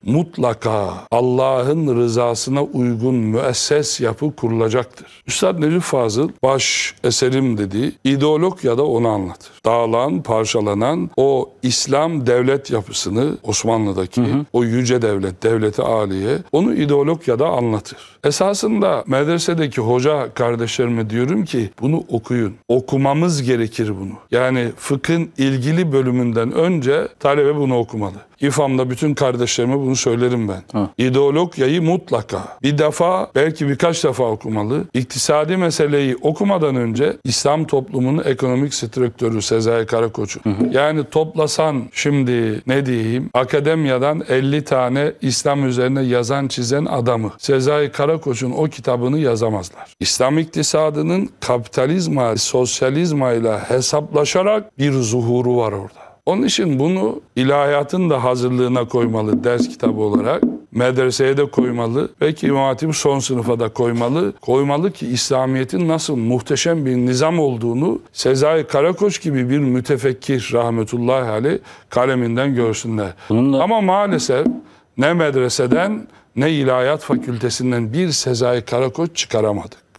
mutlaka Allah'ın rızasına uygun müesses yapı kurulacaktır. Üstad Necip Fazıl baş eserim dediği ideolog ya da onu anlatır. Dağılan, parçalanan o İslam devlet yapısını Osmanlı'daki o yüce devlet, devleti âliye onu ideolog ya da anlatır. Esasında medresedeki hoca kardeşlerime diyorum ki bunu okuyun. Okumamız gerekir bunu. Yani fıkhın ilgili bölümünden önce talebe bunu okumalı. İFAM'da bütün kardeşlerime bunu söylerim ben. İdeologyayı mutlaka bir defa, belki birkaç defa okumalı. İktisadi meseleyi okumadan önce İslam toplumunun ekonomik strüktürü Sezai Karakoç'u. Yani toplasan şimdi ne diyeyim, akademiyadan 50 tane İslam üzerine yazan çizen adamı Sezai Karakoç'un o kitabını yazamazlar. İslam iktisadının kapitalizma, sosyalizma ile hesaplaşarak bir zuhuru var orada. Onun için bunu ilahiyatın da hazırlığına koymalı ders kitabı olarak. Medreseye de koymalı. Belki İmam Hatip son sınıfa da koymalı. Koymalı ki İslamiyet'in nasıl muhteşem bir nizam olduğunu Sezai Karakoç gibi bir mütefekkir rahmetullahi aleyh kaleminden görsünler. Ama maalesef ne medreseden ne ilahiyat fakültesinden bir Sezai Karakoç çıkaramadık.